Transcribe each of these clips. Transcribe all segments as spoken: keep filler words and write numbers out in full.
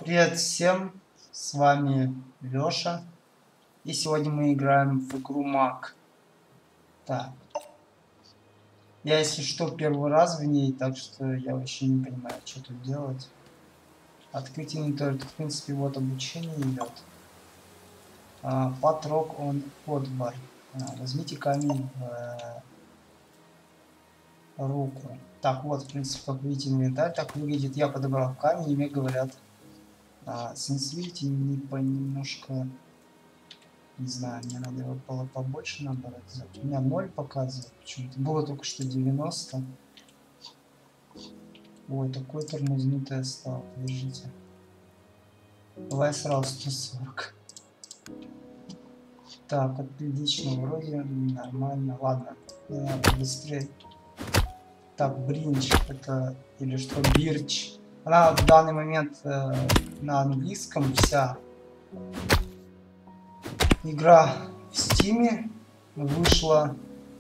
Привет всем, с вами Лёша, и сегодня мы играем в игру Маг. Так, я, если что, первый раз в ней, так что я вообще не понимаю, что тут делать. Открыть инвентарь, тут в принципе вот обучение идет. Патрок он подбор. Возьмите камень в руку. Так, вот, в принципе, как видите, инвентарь так выглядит. Я подобрал камень, и мне говорят, sensitivity не по немножко, не знаю, мне надо его было побольше набрать. У меня ноль показывает почему-то. Было только что девяносто. Ой, такой тормознутый стал. Подождите. Давай сразу сто сорок. Так, отлично, вроде нормально. Ладно, надо быстрее. Так, бринч, это или что, бирч. Она в данный момент э, на английском вся. Игра в Стиме вышла.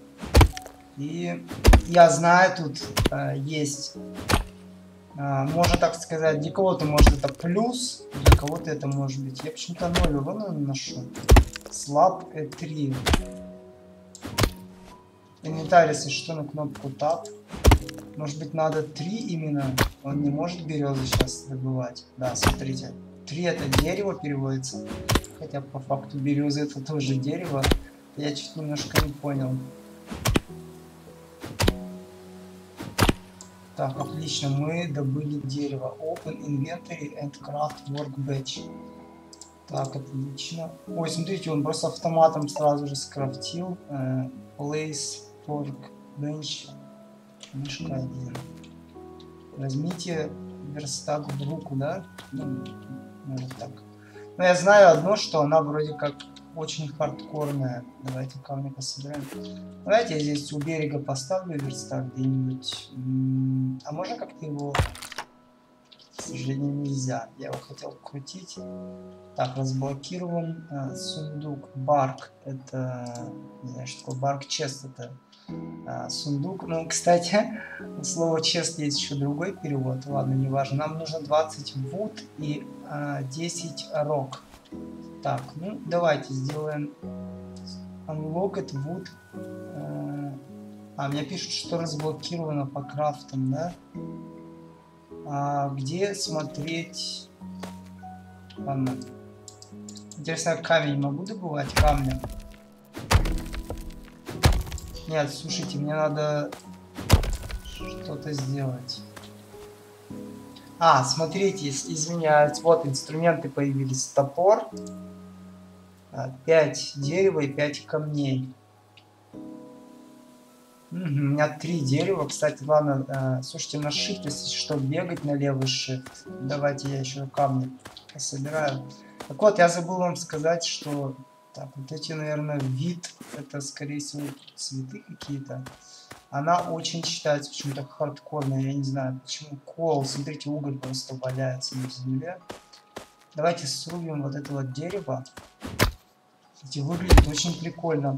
И я знаю, тут э, есть, э, можно так сказать, для кого-то может это плюс, для кого-то это может быть. Я почему-то ноль урона наношу. Слаб и три. Инвентарь, если что, на кнопку тап. Может быть, надо три именно. Он не может березы сейчас добывать. Да, смотрите. три это дерево переводится. Хотя по факту березы это тоже дерево. Я чуть немножко не понял. Так, отлично. Мы добыли дерево. Open inventory and craft workbench. Так, отлично. Ой, смотрите, он просто автоматом сразу же скрафтил. Uh, place workbench. Мышка один. Возьмите верстак в руку, да? Ну, вот так. Но я знаю одно, что она вроде как очень хардкорная. Давайте камни пособираем. Давайте я здесь у берега поставлю верстак где-нибудь. А можно как-то его... К сожалению, нельзя. Я его хотел крутить. Так, разблокирован а, сундук. Барк. Это... Не знаю, что такое барк. Чест это... А, сундук. Ну, кстати, слово чест есть еще другой перевод. Ладно, не важно. Нам нужно двадцать вуд и а, десять рок. Так, ну давайте сделаем unlocked wood. А, мне пишут, что разблокировано по крафтам, да? А, где смотреть? Ладно. Интересно, камень могу добывать? Камнем. Нет, слушайте, мне надо что-то сделать. А, смотрите, извиняюсь, вот инструменты появились. Топор, пять дерева и пять камней. Угу, у меня три дерева, кстати, ладно, слушайте, на shift, если что, бегать на левый shift. Давайте я еще камни пособираю. Так вот, я забыл вам сказать, что... Так, вот эти, наверное, вид, это, скорее всего, цветы какие-то. Она очень считается почему-то хардкорной, я не знаю, почему. Кол, смотрите, уголь просто валяется на земле. Давайте срубим вот это вот дерево. Кстати, выглядит очень прикольно.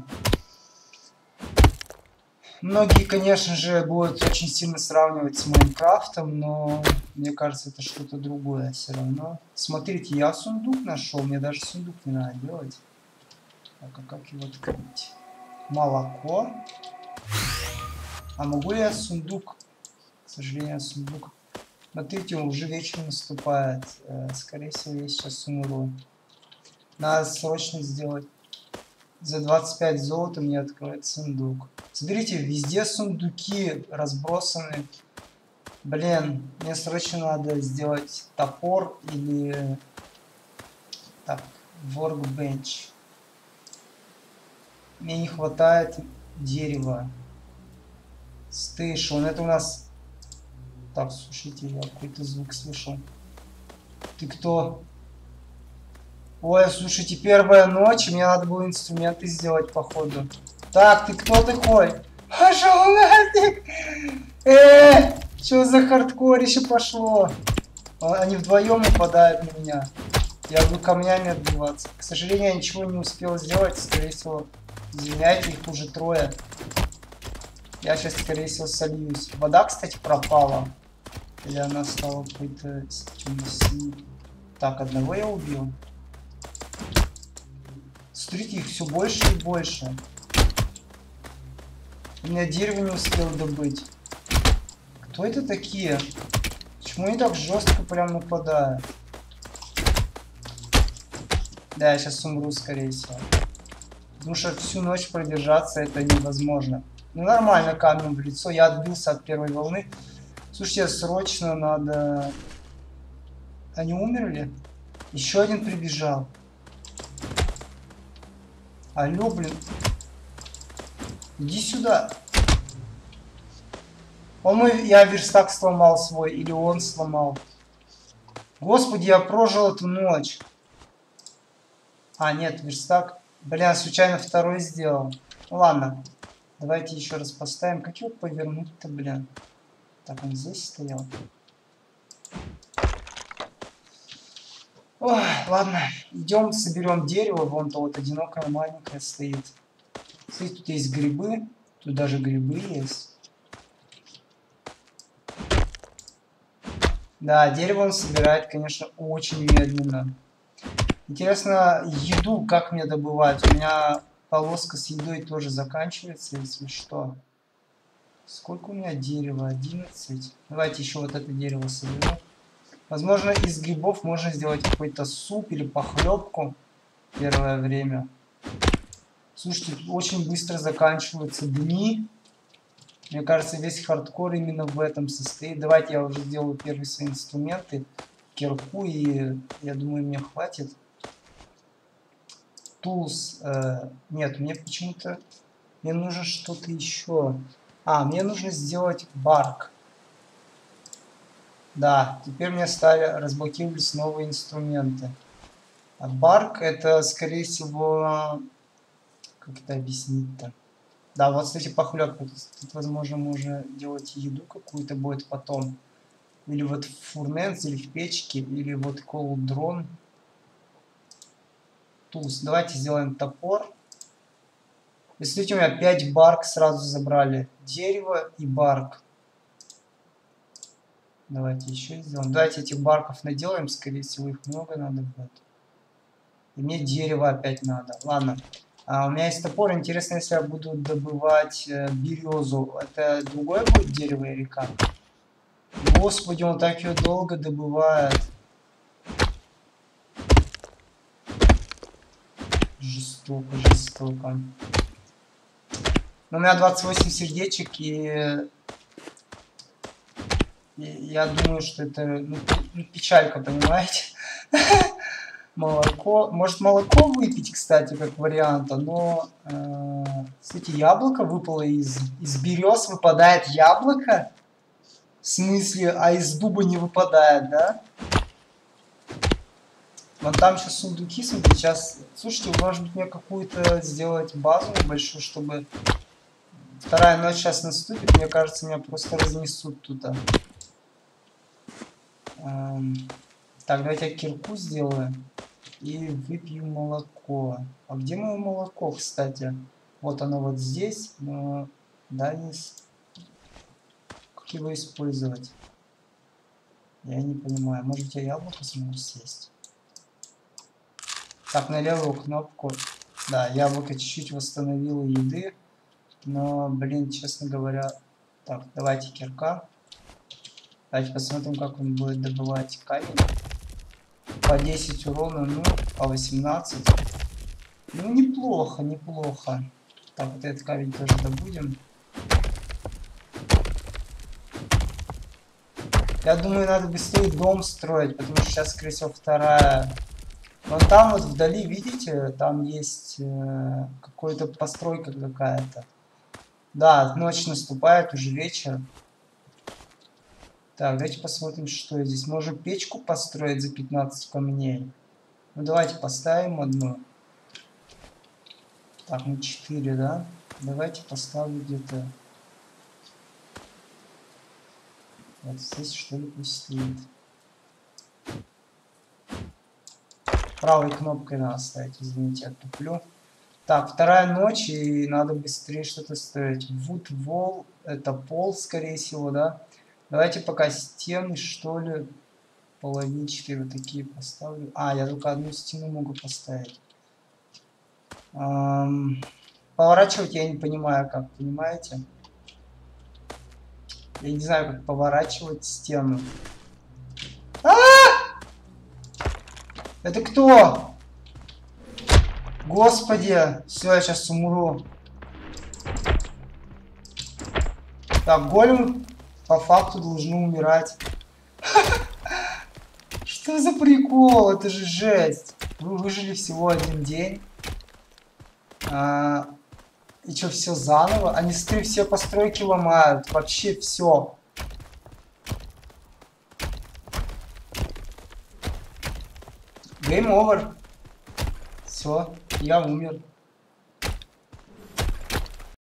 Многие, конечно же, будут очень сильно сравнивать с Майнкрафтом, но мне кажется, это что-то другое все равно. Смотрите, я сундук нашел, мне даже сундук не надо делать. Так, а как его открыть? Молоко. А могу я сундук? К сожалению, сундук. Смотрите, уже вечер наступает. Скорее всего, я сейчас умру. Надо срочно сделать. За двадцать пять золота мне откроет сундук. Смотрите, везде сундуки разбросаны. Блин, мне срочно надо сделать топор или... Так, workbench. Мне не хватает дерева. Стейшн, это у нас... Так, слушайте, я какой-то звук слышал. Ты кто? Ой, слушайте, первая ночь, мне надо было инструменты сделать, походу. Так, ты кто такой? Пошел нафиг! Эээ, что за хардкорище пошло? Они вдвоем нападают на меня. Я буду камнями отбиваться. К сожалению, я ничего не успел сделать, скорее всего... Извиняйте, их уже трое. Я сейчас, скорее всего, сольюсь. Вода, кстати, пропала. Или она стала какой-то темно-синей. Так, одного я убил. Смотрите, их все больше и больше. У меня дерево не успел добыть. Кто это такие? Почему они так жестко прям нападают? Да, я сейчас умру, скорее всего. Потому что всю ночь продержаться это невозможно. Ну нормально, камнем в лицо. Я отбился от первой волны. Слушайте, срочно надо... Они умерли? Еще один прибежал. Алло, блин. Иди сюда. Он мой... Я верстак сломал свой. Или он сломал. Господи, я прожил эту ночь. А, нет, верстак. Блин, случайно второй сделал. Ну, ладно. Давайте еще раз поставим. Как его повернуть-то, блин? Так, он здесь стоял. Ой, ладно. Идем, соберем дерево. Вон то вот одинокое маленькое стоит. Смотрите, тут есть грибы. Тут даже грибы есть. Да, дерево он собирает, конечно, очень медленно. Интересно, еду как мне добывать? У меня полоска с едой тоже заканчивается, если что. Сколько у меня дерева? одиннадцать. Давайте еще вот это дерево соберу. Возможно, из грибов можно сделать какой-то суп или похлебку первое время. Слушайте, очень быстро заканчиваются дни. Мне кажется, весь хардкор именно в этом состоит. Давайте я уже сделаю первые свои инструменты. Кирку, и я думаю, мне хватит. Tools. Э, нет, мне почему-то... Мне нужно что-то еще. А, мне нужно сделать барк. Да, теперь мне стали разблокировались новые инструменты. А барк это, скорее всего... Как это объяснить-то? Да, вот, кстати, похлебка. Тут, тут, возможно, можно делать еду какую-то будет потом. Или вот в фурненс, или в печке, или вот колдрон. Туз. Давайте сделаем топор. И смотрите, у меня пять барк сразу забрали. Дерево и барк. Давайте еще сделаем. Давайте этих барков наделаем. Скорее всего, их много надо будет. И мне дерево опять надо. Ладно. А у меня есть топор. Интересно, если я буду добывать э, березу. Это другое будет дерево или как? Господи, он так ее долго добывает. Жестоко, жестоко. Но у меня двадцать восемь сердечек, и... и я думаю, что это ну, печалька, понимаете? Молоко. Может, молоко выпить, кстати, как варианта, но... Э, кстати, яблоко выпало из... Из берез выпадает яблоко? В смысле, а из дуба не выпадает, да? Вон там сейчас сундуки, смотрите, сейчас... Слушайте, может быть, мне какую-то сделать базу небольшую, чтобы... Вторая ночь сейчас наступит, мне кажется, меня просто разнесут туда. Эм... Так, давайте я кирку сделаю. И выпью молоко. А где мое молоко, кстати? Вот оно вот здесь, но... Да, не... Как его использовать? Я не понимаю. Может, я яблоко смогу съесть? Так, на левую кнопку. Да, яблоко чуть-чуть восстановило еды. Но, блин, честно говоря... Так, давайте кирка. Давайте посмотрим, как он будет добывать камень. По десять урона, ну, по восемнадцать. Ну, неплохо, неплохо. Так, вот этот камень тоже добудем. Я думаю, надо быстрее дом строить, потому что сейчас, скорее всего, вторая... Вон там вот вдали, видите, там есть э, какая-то постройка какая-то. Да, ночь наступает, уже вечер. Так, давайте посмотрим, что здесь. Можем печку построить за пятнадцать камней. Ну, давайте поставим одну. Так, ну четыре, да? Давайте поставлю где-то... Вот здесь, что ли, пусть стоит. Правой кнопкой надо ставить, извините, я туплю. Так, вторая ночь, и надо быстрее что-то строить. Wood wall, это пол, скорее всего, да? Давайте пока стены, что ли, половинчатые вот такие поставлю. А, я только одну стену могу поставить. Эм, поворачивать я не понимаю, как, понимаете? Я не знаю, как поворачивать стену. А! Это кто? Господи, все, я сейчас умру. Так, голем по факту должны умирать. Что за прикол? Это же жесть. Вы выжили всего один день. А, и что, все заново? Они, смотри, все постройки ломают. Вообще все. Game over. Все, я умер.